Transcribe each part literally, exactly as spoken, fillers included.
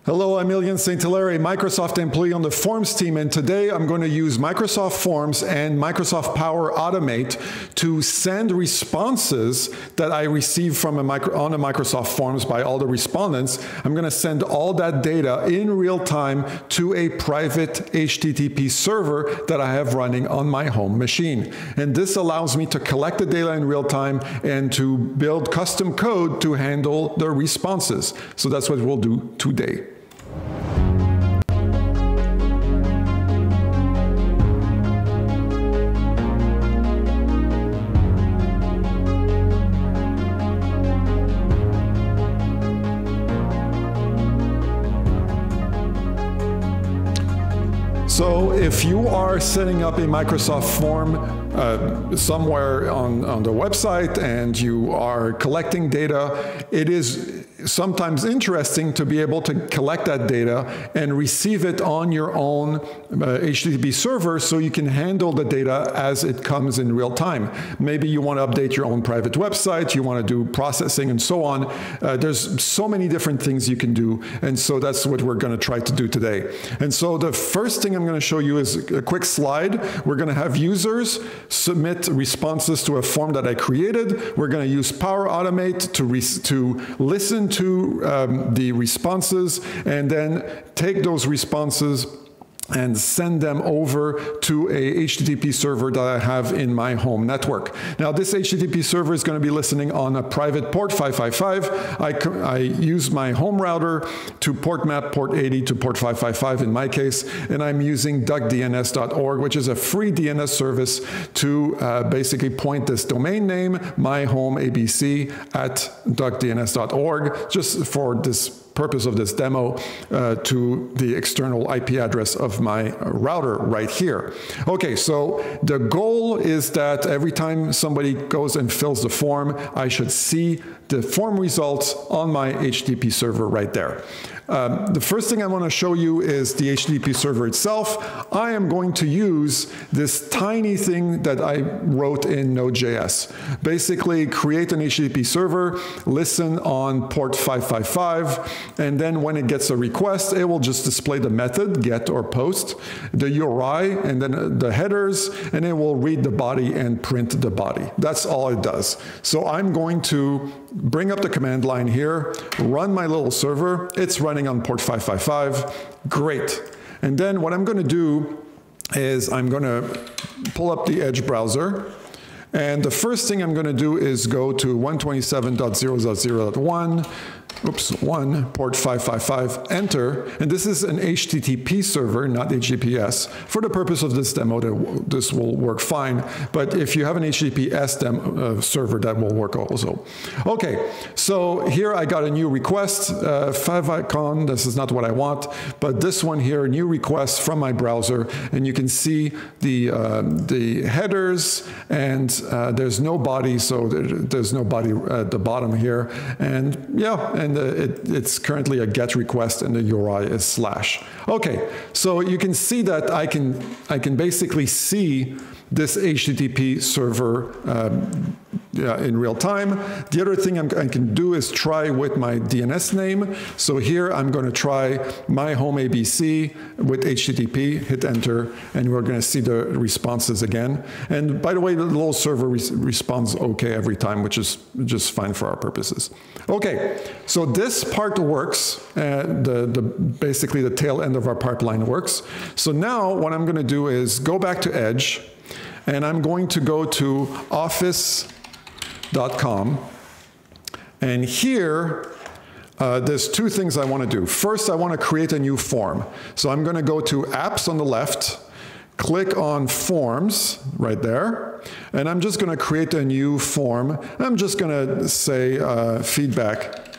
Hello, I'm Ilian Saint-Hilaire, a Microsoft employee on the Forms team, and today I'm going to use Microsoft Forms and Microsoft Power Automate to send responses that I receive from a micro, on a Microsoft Forms by all the respondents. I'm going to send all that data in real time to a private H T T P server that I have running on my home machine. And this allows me to collect the data in real time and to build custom code to handle the responses. So that's what we'll do today. So if you are setting up a Microsoft form uh, somewhere on, on the website and you are collecting data, it is sometimes interesting to be able to collect that data and receive it on your own uh, H T T P server so you can handle the data as it comes in real time. Maybe you want to update your own private website, you want to do processing and so on. Uh, there's so many different things you can do, and so that's what we're going to try to do today. And so the first thing I'm going to show you is a quick slide. We're going to have users submit responses to a form that I created. We're going to use Power Automate to, re to listen to um, the responses and then take those responses and send them over to a H T T P server that I have in my home network. Now, this H T T P server is going to be listening on a private port five five five. I, I use my home router to port map port eighty to port five five five in my case, and I'm using duck D N S dot org, which is a free D N S service to uh, basically point this domain name, my home A B C, at duck D N S dot org, just for this purpose of this demo, uh, to the external I P address of my router right here. Okay, so the goal is that every time somebody goes and fills the form, I should see the form results on my H T T P server right there. Um, the first thing I want to show you is the H T T P server itself. I am going to use this tiny thing that I wrote in Node dot J S. Basically, create an H T T P server, listen on port five five five, and then when it gets a request, it will just display the method, get or post, the U R I, and then the headers, and it will read the body and print the body. That's all it does. So I'm going to bring up the command line here, run my little server. It's running on port five five five. Great. And then what I'm going to do is I'm going to pull up the Edge browser. And the first thing I'm going to do is go to one twenty-seven dot zero dot zero dot one, oops, one, port five five five, enter. And this is an H T T P server, not H T T P S. For the purpose of this demo, this will work fine. But if you have an H T T P S demo, uh, server, that will work also. Okay, so here I got a new request, uh, favicon, this is not what I want, but this one here, new request from my browser, and you can see the, uh, the headers, and uh, there's no body, so there, there's no body at the bottom here, and yeah, and uh, it, it's currently a GET request, and the U R I is slash. Okay, so you can see that I can, I can basically see this H T T P server um, yeah, in real time. The other thing I'm, I can do is try with my D N S name. So here I'm going to try my home A B C with H T T P, hit enter, and we're going to see the responses again. And by the way, the little server res responds okay every time, which is just fine for our purposes. Okay, so this part works. Uh, the, the, basically, the tail end of our pipeline works. So now what I'm going to do is go back to Edge, and I'm going to go to office dot com. And here, uh, there's two things I want to do. First, I want to create a new form. So I'm going to go to Apps on the left, click on Forms right there, and I'm just going to create a new form. I'm just going to say uh, feedback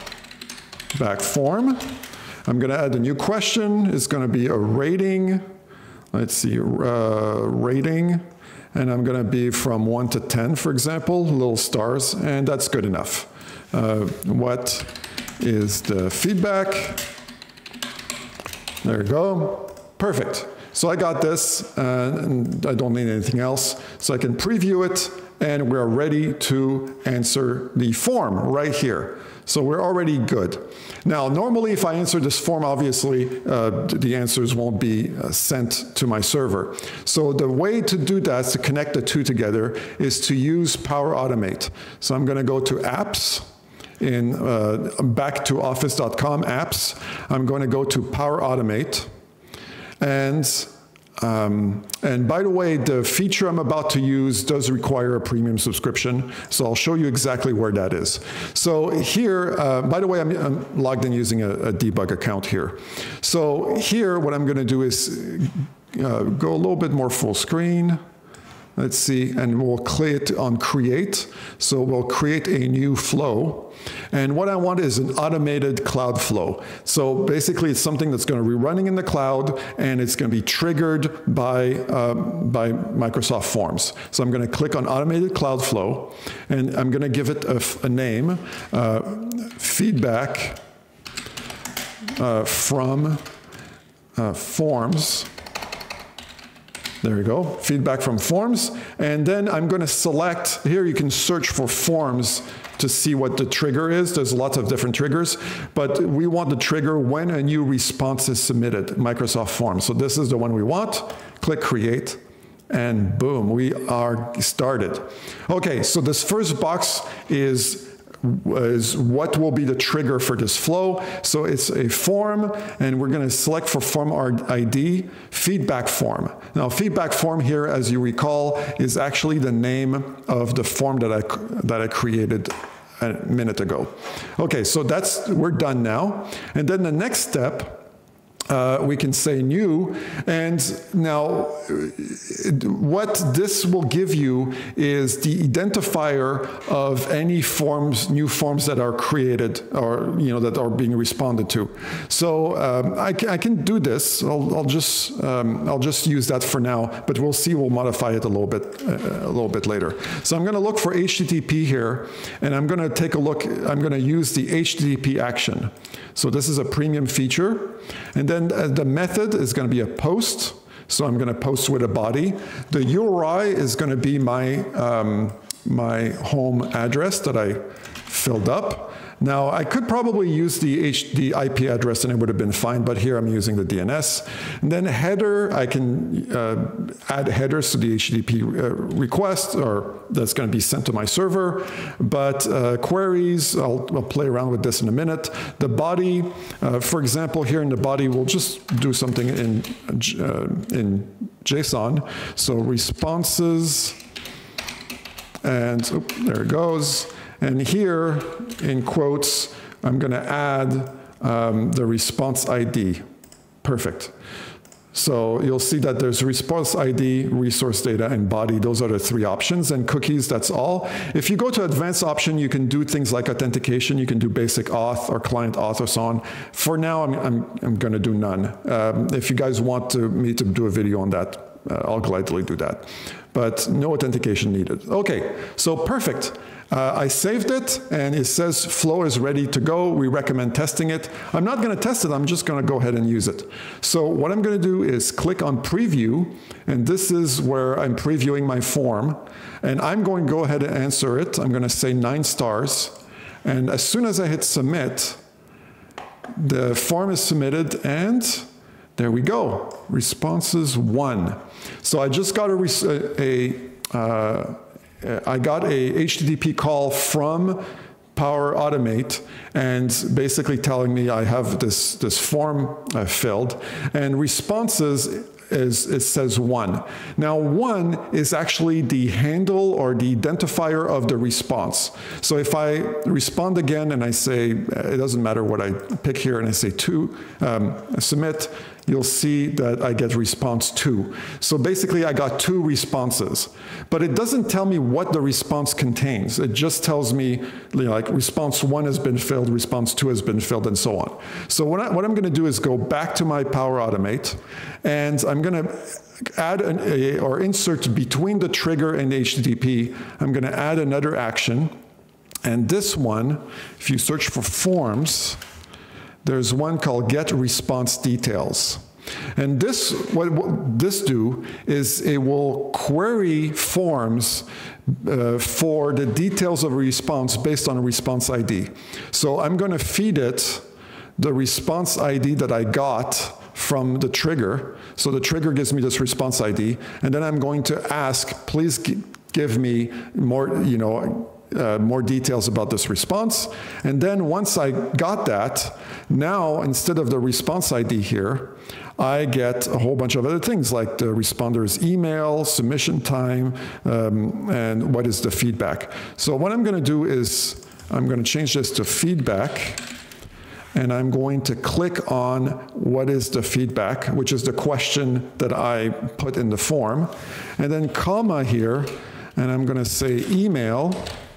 back form. I'm going to add a new question. It's going to be a rating. Let's see, uh, rating, and I'm going to be from one to ten, for example, little stars, and that's good enough. Uh, what is the feedback? There you go. Perfect. So I got this, uh, and I don't need anything else. So I can preview it, and we're ready to answer the form right here. So we're already good. Now, normally if I answer this form, obviously uh, the answers won't be uh, sent to my server. So the way to do that, to connect the two together, is to use Power Automate. So I'm going to go to Apps, in uh, back to office dot com, Apps. I'm going to go to Power Automate. And Um, and by the way, the feature I'm about to use does require a premium subscription, so I'll show you exactly where that is. So here, uh, by the way, I'm, I'm logged in using a, a debug account here. So here, what I'm going to do is uh, go a little bit more full screen. Let's see, and we'll click on Create. So we'll create a new flow. And what I want is an automated cloud flow. So basically, it's something that's going to be running in the cloud, and it's going to be triggered by, uh, by Microsoft Forms. So I'm going to click on Automated Cloud Flow, and I'm going to give it a, a name, uh, feedback uh, from uh, Forms. There you go, feedback from Forms. And then I'm going to select, here you can search for Forms to see what the trigger is. There's lots of different triggers, but we want the trigger when a new response is submitted, Microsoft Forms. So this is the one we want. Click Create, and boom, we are started. Okay, so this first box is is what will be the trigger for this flow. So it's a form, and we're going to select for form I D, feedback form. Now, feedback form here, as you recall, is actually the name of the form that I, that I created a minute ago. Okay, so that's, we're done now. And then the next step, Uh, we can say new, and now what this will give you is the identifier of any forms, new forms that are created or you know that are being responded to. So um, I, can, I can do this. I'll, I'll just um, I'll just use that for now, but we'll see. We'll modify it a little bit uh, a little bit later. So I'm going to look for H T T P here, and I'm going to take a look. I'm going to use the H T T P action. So this is a premium feature, and then uh, the method is going to be a post. So I'm going to post with a body. The U R I is going to be my um, my home address that I filled up. Now, I could probably use the, H the I P address and it would have been fine, but here I'm using the D N S. And then header, I can uh, add headers to the H T T P uh, request, or that's going to be sent to my server. But uh, queries, I'll, I'll play around with this in a minute. The body, uh, for example, here in the body, we'll just do something in, uh, in JSON. So responses, and oh, there it goes. And here, in quotes, I'm going to add um, the response I D. Perfect. So you'll see that there's response I D, resource data, and body. Those are the three options. And cookies, that's all. If you go to advanced option, you can do things like authentication. You can do basic auth or client auth or so on. For now, I'm, I'm, I'm going to do none. Um, if you guys want to, me to do a video on that, uh, I'll gladly do that. But no authentication needed. Okay, so perfect. Uh, I saved it, and it says flow is ready to go. We recommend testing it. I'm not going to test it. I'm just going to go ahead and use it. So what I'm going to do is click on Preview, and this is where I'm previewing my form. And I'm going to go ahead and answer it. I'm going to say nine stars. And as soon as I hit Submit, the form is submitted, and there we go. Responses one. So I just got a, a, a uh, I got a H T T P call from Power Automate, and basically telling me I have this, this form uh, filled, and responses is, it says one. Now, one is actually the handle or the identifier of the response. So if I respond again and I say, it doesn't matter what I pick here, and I say two, um, submit, you'll see that I get response two. So basically, I got two responses. But it doesn't tell me what the response contains. It just tells me, you know, like, response one has been filled, response two has been filled, and so on. So what, I, what I'm going to do is go back to my Power Automate, and I'm going to add an, a, or insert between the trigger and the H T T P, I'm going to add another action. And this one, if you search for forms, there's one called Get Response Details. And this, what, what this do is it will query forms uh, for the details of a response based on a response I D. So I'm going to feed it the response I D that I got from the trigger. So the trigger gives me this response I D, and then I'm going to ask, please give me more, you know, Uh, more details about this response. And then once I got that, now instead of the response I D here, I get a whole bunch of other things like the responder's email, submission time, um, and what is the feedback. So what I'm going to do is I'm going to change this to feedback, and I'm going to click on what is the feedback, which is the question that I put in the form, and then comma here, and I'm going to say email,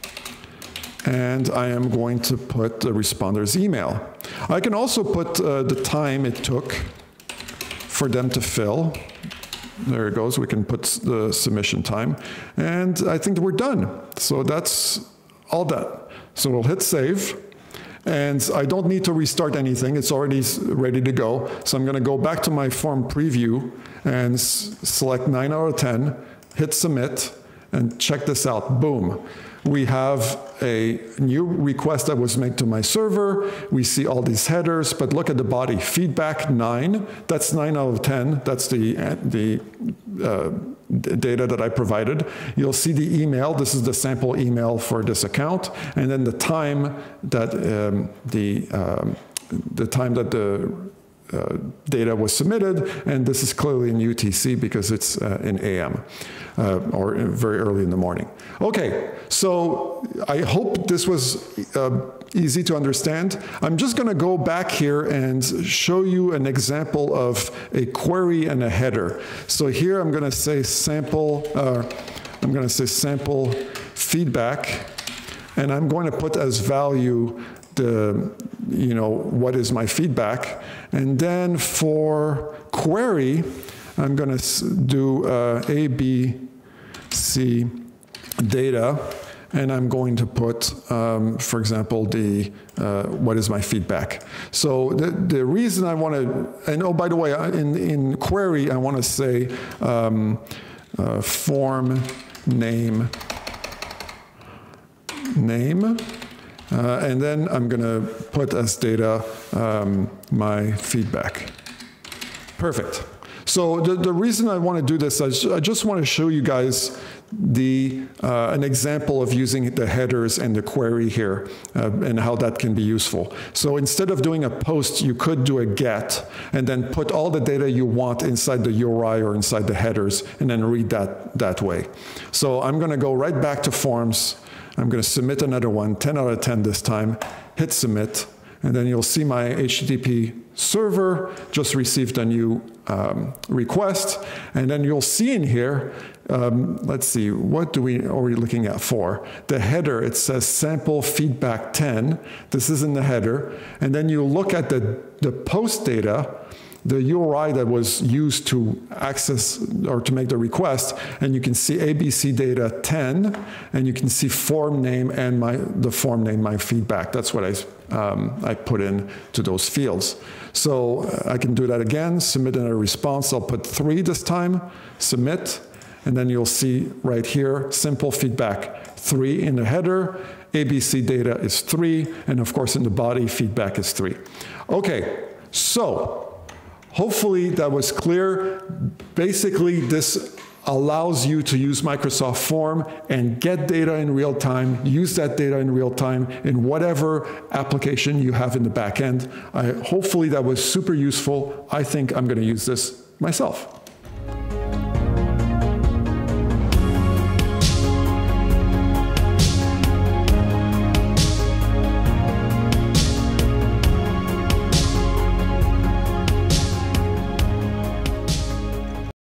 and I am going to put the responder's email. I can also put uh, the time it took for them to fill. There it goes. We can put the submission time. And I think we're done. So that's all done. So we'll hit save. And I don't need to restart anything. It's already ready to go. So I'm going to go back to my form preview and select nine out of ten, hit submit, and check this out. Boom. We have a new request that was made to my server. We see all these headers, but look at the body. Feedback nine, that's nine out of ten. That's the, the uh, data that I provided. You'll see the email. This is the sample email for this account. And then the time that um, the, um, the time that the Uh, data was submitted, and this is clearly in U T C because it's uh, in A M uh, or very early in the morning. Okay, so I hope this was uh, easy to understand. I'm just going to go back here and show you an example of a query and a header. So here I'm going to say sample. Uh, I'm going to say sample feedback, and I'm going to put as value the, you know, what is my feedback. And then for query, I'm going to do uh, A, B, C data, and I'm going to put, um, for example, the uh, what is my feedback. So the, the reason I want to, and oh, by the way, in, in query, I want to say um, uh, form name, name, Uh, and then I'm going to put as data um, my feedback. Perfect. So the, the reason I want to do this, I, I just want to show you guys the, uh, an example of using the headers and the query here uh, and how that can be useful. So instead of doing a post, you could do a get and then put all the data you want inside the U R I or inside the headers and then read that that way. So I'm going to go right back to forms. I'm going to submit another one, ten out of ten this time, hit submit, and then you'll see my H T T P server just received a new um, request, and then you'll see in here, um, let's see, what do we, are we looking at for? The header, it says sample feedback ten, this is in the header, and then you look at the, the post data, the U R I that was used to access or to make the request, and you can see A B C data ten, and you can see form name and my the form name, my feedback. That's what I, um, I put in to those fields. So uh, I can do that again, submit in a response. I'll put three this time, submit, and then you'll see right here, simple feedback, three in the header, A B C data is three, and of course in the body, feedback is three. Okay, so hopefully that was clear. Basically, this allows you to use Microsoft Form and get data in real time, use that data in real time in whatever application you have in the back end. I, hopefully that was super useful. I think I'm going to use this myself.